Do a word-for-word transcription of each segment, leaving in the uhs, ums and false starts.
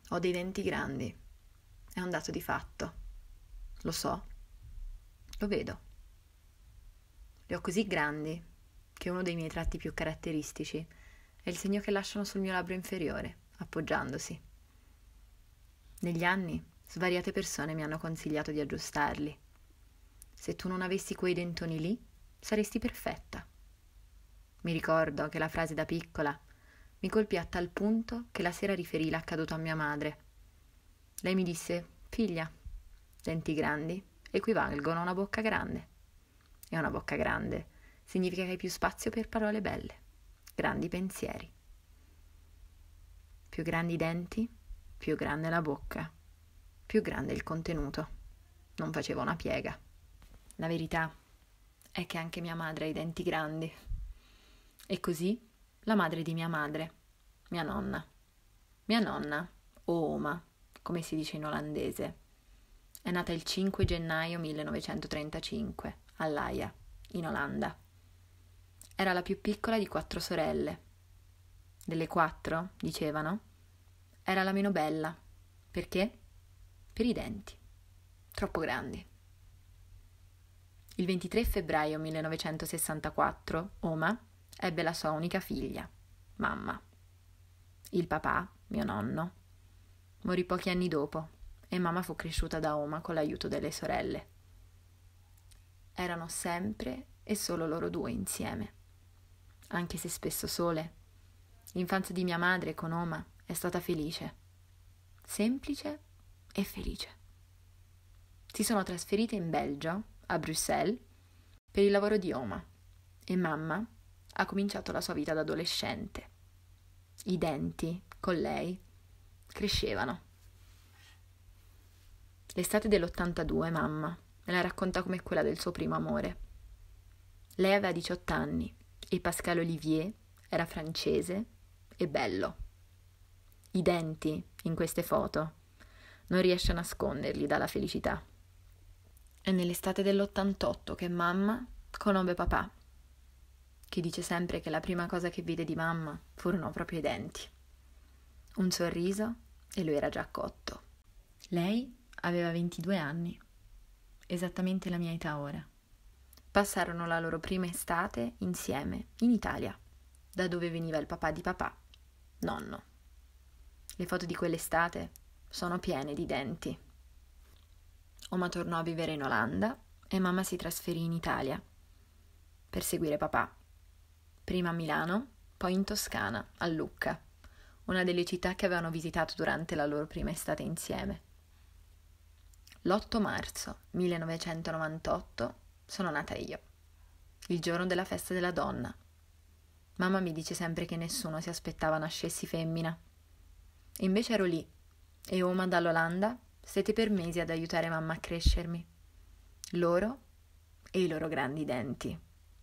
Ho dei denti grandi, è un dato di fatto. Lo so, lo vedo. Li ho così grandi che uno dei miei tratti più caratteristici è il segno che lasciano sul mio labbro inferiore, appoggiandosi. Negli anni, svariate persone mi hanno consigliato di aggiustarli. Se tu non avessi quei dentoni lì, saresti perfetta. Mi ricordo che la frase da piccola mi colpì a tal punto che la sera riferii l'accaduto a mia madre. Lei mi disse: figlia, denti grandi equivalgono a una bocca grande. E una bocca grande significa che hai più spazio per parole belle, grandi pensieri. Più grandi i denti, più grande la bocca, più grande il contenuto. Non faceva una piega. La verità è che anche mia madre ha i denti grandi. E così la madre di mia madre, mia nonna. Mia nonna, o oma, come si dice in olandese, è nata il cinque gennaio millenovecentotrentacinque all'Aia, in Olanda. Era la più piccola di quattro sorelle. Delle quattro, dicevano, era la meno bella. Perché? Per i denti, troppo grandi. Il ventitré febbraio millenovecentosessantaquattro, Oma ebbe la sua unica figlia, mamma. Il papà, mio nonno, morì pochi anni dopo e mamma fu cresciuta da Oma con l'aiuto delle sorelle. Erano sempre e solo loro due insieme, anche se spesso sole. L'infanzia di mia madre con Oma è stata felice, semplice e felice. Si sono trasferite in Belgio, a Bruxelles, per il lavoro di Oma e mamma ha cominciato la sua vita da adolescente. I denti, con lei, crescevano. L'estate dell'ottantadue mamma me la racconta come quella del suo primo amore. Lei aveva diciotto anni e Pascal Olivier era francese e bello. I denti, in queste foto, non riesce a nasconderli dalla felicità. È nell'estate dell'ottantotto che mamma conobbe papà, che dice sempre che la prima cosa che vide di mamma furono proprio i denti. Un sorriso e lui era già cotto. Lei aveva ventidue anni, esattamente la mia età ora. Passarono la loro prima estate insieme, in Italia, da dove veniva il papà di papà, nonno. Le foto di quell'estate sono piene di denti. Oma tornò a vivere in Olanda e mamma si trasferì in Italia per seguire papà. Prima a Milano, poi in Toscana, a Lucca, una delle città che avevano visitato durante la loro prima estate insieme. L'otto marzo millenovecentonovantotto sono nata io, il giorno della festa della donna. Mamma mi dice sempre che nessuno si aspettava nascessi femmina. E invece ero lì, e Oma dall'Olanda stette per mesi ad aiutare mamma a crescermi. Loro e i loro grandi denti.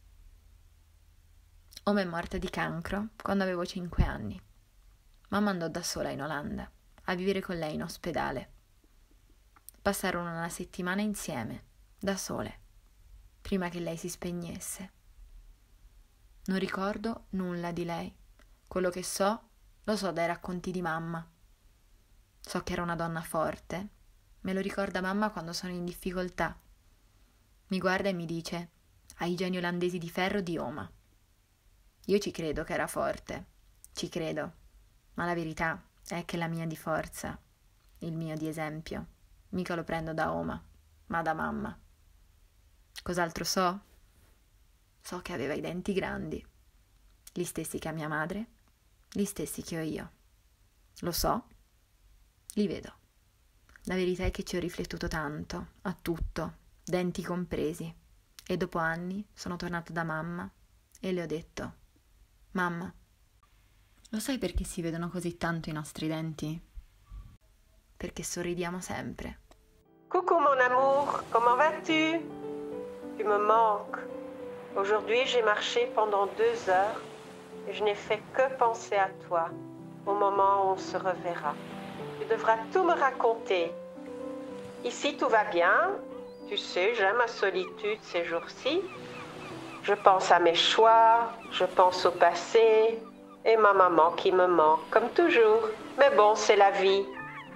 Oma è morta di cancro quando avevo cinque anni. Mamma andò da sola in Olanda, a vivere con lei in ospedale. Passarono una settimana insieme, da sole, prima che lei si spegnesse. Non ricordo nulla di lei. Quello che so, lo so dai racconti di mamma. So che era una donna forte. Me lo ricorda mamma quando sono in difficoltà. Mi guarda e mi dice: hai i geni olandesi di ferro di Oma. Io ci credo che era forte, ci credo, ma la verità è che la mia di forza, il mio di esempio, mica lo prendo da Oma, ma da mamma. Cos'altro so? So che aveva i denti grandi, gli stessi che ha mia madre, gli stessi che ho io. Lo so, li vedo. La verità è che ci ho riflettuto tanto, a tutto, denti compresi, e dopo anni sono tornata da mamma e le ho detto: mamma, lo sai perché si vedono così tanto i nostri denti? Perché sorridiamo sempre. Coucou mon amour, comment vas-tu? Tu me manques. Aujourd'hui j'ai marché pendant deux heures et je n'ai fait que penser à toi au moment où on se reverra. Tu devras tout me raconter. Ici tout va bien. Tu sais, j'aime ma solitude ces jours-ci. Je pense à mes choix, je pense au passé et ma maman qui me manque, comme toujours. Mais bon, c'est la vie.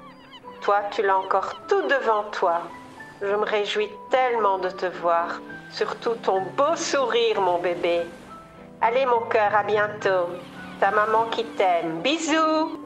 Toi, tu l'as encore tout devant toi. Je me réjouis tellement de te voir, surtout ton beau sourire, mon bébé. Allez, mon cœur, à bientôt. Ta maman qui t'aime. Bisous!